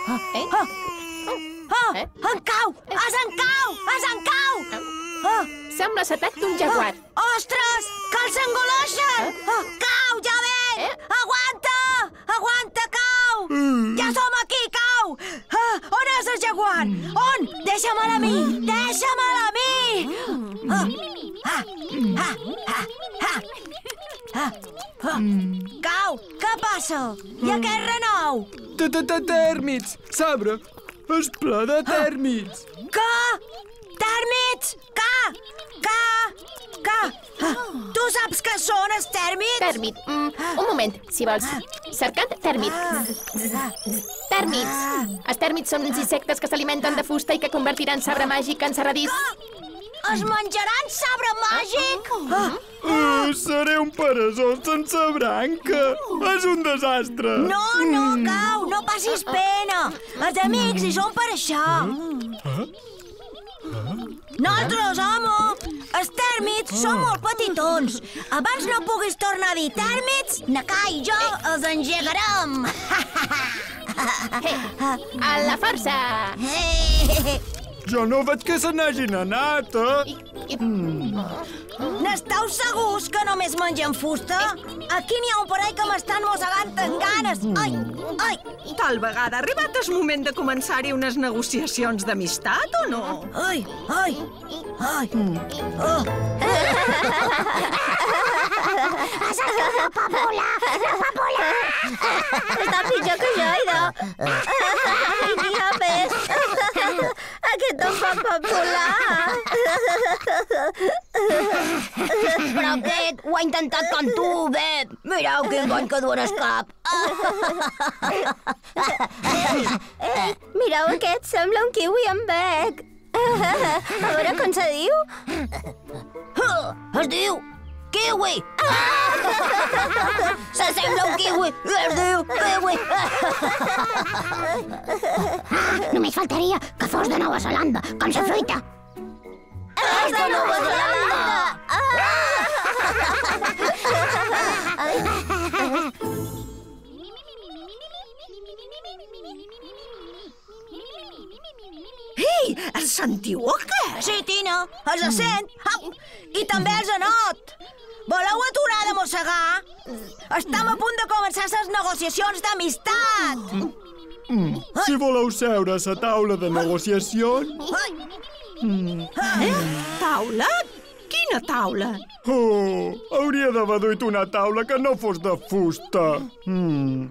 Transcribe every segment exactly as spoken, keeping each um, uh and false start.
Eh? Oh, em cau! Es em cau! Es em cau! Oh, Sembla l'atac d'un jaguar. ostres! Que els engoleixen! Oh, cau, ja ve! Eh? Aguanta! Aguanta, cau! Ja som aquí, cau! Ah, on és el jaguar? On? Deixa'm-la a mi! Deixa'm-la a mi! Ah, ah, ah, ah, ah. Ah, ah. Cau, què passa? I aquest renou? Tèrmits! Sabre, és ple de tèrmits! Què? Tèrmits? Què? Què? Què? Ah, tu saps què són els tèrmits? Tèrmit. Mm, un moment, si vols. Cercant tèrmit. Tèrmits. Els tèrmits són uns insectes que s'alimenten de fusta i que convertiran sabre màgic en serradís. Es menjaran sabre màgic? Ah, Uh, seré un peresós sense branca! És un desastre! no, no, cau, no passis pena. Els amics hi són per això. Nosaltres, home, els tèrmits són molt petitons. Abans no puguis tornar a dir tèrmits, Nakà i jo els engegarem. A la força! Jo no veig que se n'hagin anat, eh? I, i... N'esteu segurs que només mengen fusta? Aquí n'hi ha un parell que m'estan mossegant amb ganes. Ai, ai, Tal vegada ha arribat el moment de començar-hi unes negociacions d'amistat, o no? ai, ai, ai. Oh. La papola! La papola! Està pitjor que jo, idò. Ai, n'hi ha més. Aquest em fa papolar. Però aquest ho ha intentat com tu, Beb. Mireu quin bon que duen el cap. Eh, mireu aquest, sembla un kiwi amb bec. A veure com se diu. Es diu kiwi. S'assembla un kiwi. Es diu kiwi. Només faltaria que fos de Nova Zelanda, com la fruita. És de Nova Zelanda. Ei, el sentiu o què? Sí, Tina, els sent. Au, i també els anot. Voleu aturar de mossegar? Estem a punt de començar les negociacions d'amistat. Si voleu seure a la taula de negociacions... Ai, Taula? Quina taula? Oh, hauria d'haver duit una taula que no fos de fusta. Mm.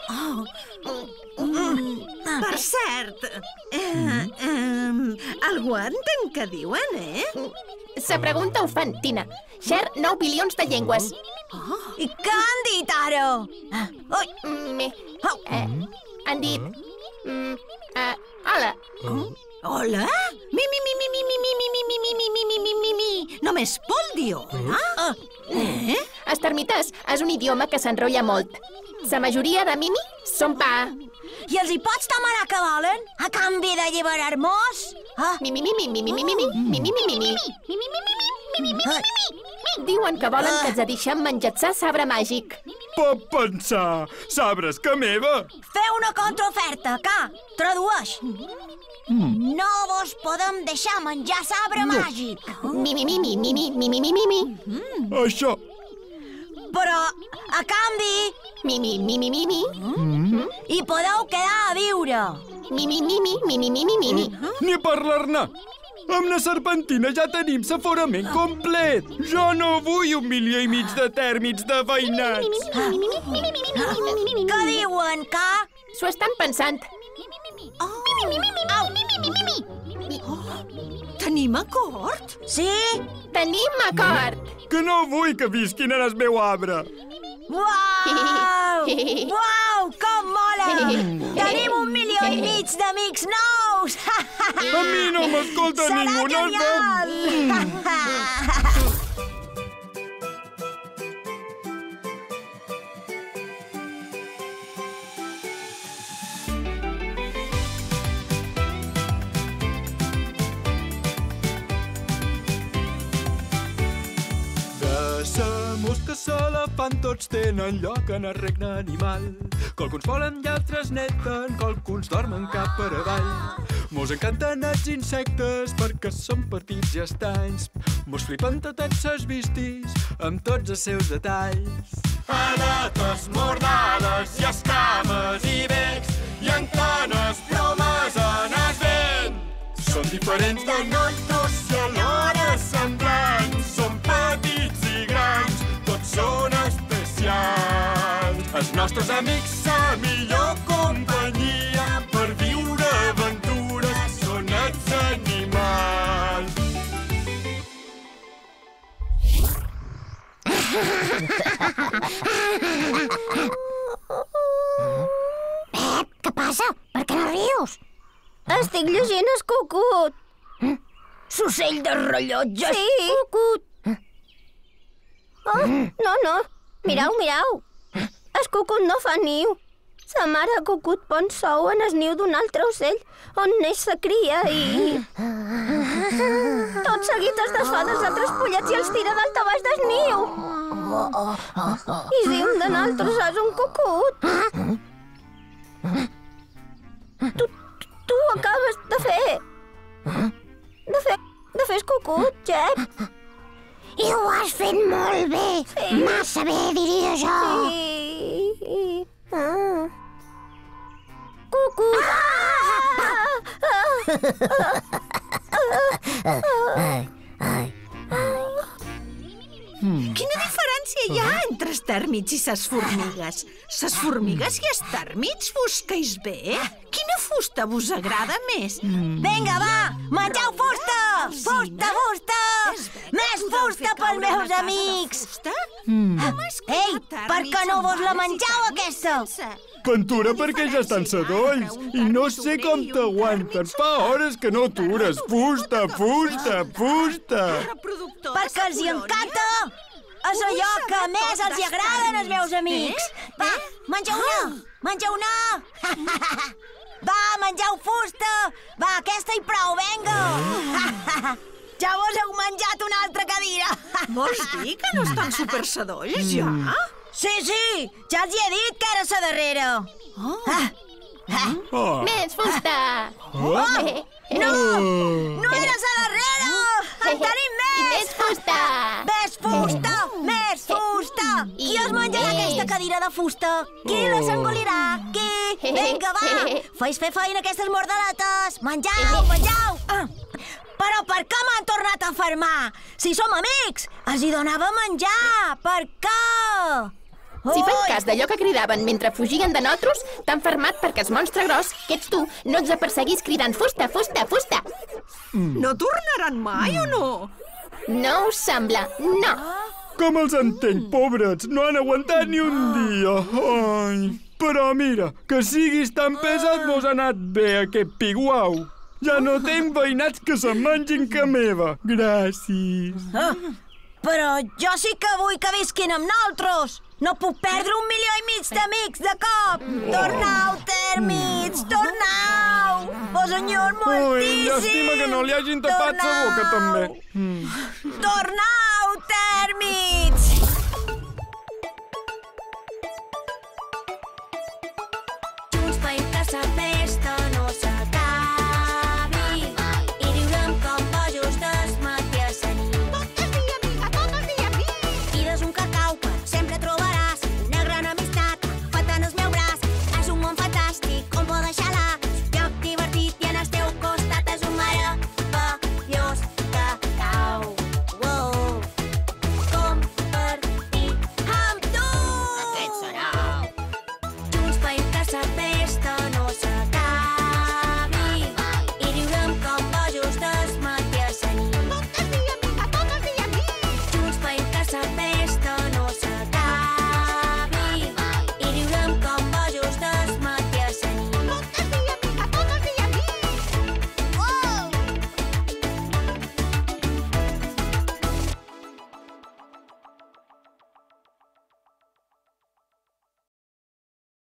Per cert, eh, eh, algú entén què diuen, eh? La pregunta ho fan, Tina. Cher nou bilions de llengües. i què han dit ara? Ai, Mm, eh, han dit... Mm, eh, hola. Hola? Mi, mi, mi, mi, mi, mi, mi, mi, mi, mi, mi, mi, mi, mi, mi, mi. Només vol dir hola? Eh? Els termites és un idioma que s'enrotlla molt. La majoria de mimi són pa. i els hi pots demanar què volen? A canvi d'alliberar-nos? Ah, Mi, mi, mi, mi, mi, mi, mi, mi, mi, mi, mi, mi, mi. Diuen que volen que els deixem menjar-se sabre màgic. Pot pensar, sabres que meva? feu una contraoferta, que? Tradueix. No vos podem deixar menjar sabre màgic. Mi, mi, mi, mi, mi, mi, mi, mi, mi, mi, mi. Això. Però, a canvi, Mi, mi, mi, mi, mi, mi. hi podeu quedar a viure. Mi, mi, mi, mi, mi, mi, mi, mi, mi, mi. Ni parlar-ne. Amb la serpentina ja tenim l'aforament complet. Jo no vull un milió i mig de tèrmits de veïnats. Què diuen, que? S'ho estan pensant. Tenim acord? Sí? Tenim acord. Que no vull que visquin en el meu arbre. Uau! Uau, com mola! Tenim un milió i mig d'amics nous! A mi no m'escolta Serà ningú. No es genial! De sa mosca que s'elefant tots tenen lloc en el regne animal. Que alguns volen i altres neten, que alguns dormen cap per avall. Mos encanten els insectes perquè són petits i estanys. Mos flipen totes ses vistis amb tots els seus detalls. Aletes, mordades i escames i becs i encanes, plomes en el vent. Són diferents de nosaltres i alhora semblants. Són petits i grans, tots són especials. Els nostres amics, la millor companyia per viure aventures són els animals. Pep, què passa? Per què no rius? Estic llegint el Cucut. S'ocell de rellotges? Sí. Cucut. Oh, no, no. Mirau, mirau. El Cucut no fa niu. Sa mare Cucut pon sou en el niu d'un altre ocell on neix sa cria i... Tot seguit es desfà dels altres pollets i els tira dalt a baix del niu. I si un de nosaltres és un Cucut? Tu... Tu ho acabes de fer. De fer... de fer el Cucut, Jep. I ho has fet molt bé. Sí. Massa bé, diria jo. Sí. Ah. Cucut. Quina diferència hi ha entre els tèrmits i ses formigues? Ses formigues i els tèrmits vos queis bé? Quina fusta vos agrada més? Vinga, va, mengeu fusta! Fusta, fusta! Més fusta pels meus amics! Fusta? Ei, per què no vos la mengeu, aquesta? Pentura perquè ja estan sedolls i no sé com t'aguanten. Fa hores que no tures. Fusta, fusta, fusta. Perquè els hi encanta! És allò que més els hi agrada als meus amics. Va, mengeu una! Mengeu una! Va, mengeu fusta! Va, aquesta i prou, vinga! Ja vos heu menjat una altra cadira! Vols dir que no estan supersedolls, ja? Sí, sí, ja els hi he dit que era sa darrera. Ah. Ah. Oh. Més fusta. Oh. No! No era sa darrera! En tenim més! I més fusta. Més fusta! Més fusta! Qui es menjarà aquesta cadira de fusta? Qui les engolirà? Qui? Vinga, va! Fes fer feina aquestes mordaletes! Mengeu, mengeu! Ah. Però per què m'han tornat a fermar? Si som amics, els hi donava menjar! Per què? Si fan cas d'allò que cridaven mentre fugien de nosaltres, t'han fermat perquè el monstre gros, que ets tu, no ens aperseguís cridant fusta, fusta, fusta. No tornaran mai o no? No us sembla? No. Com els entenc, pobrets? No han aguantat ni un dia. Ai. Però mira, que siguis tan pesat mos ha anat bé aquest piguau. Ja no tinc veïnats que se'n mengin que meva. Gràcies. Ah, però jo sí que vull que visquin amb nosaltres. No puc perdre un milió i mig d'amics de cop. Tornau, tèrmits, tornau. Vos enyor moltíssim. Ai, llàstima que no li hagin tapat la boca, també. Tornau, tèrmits.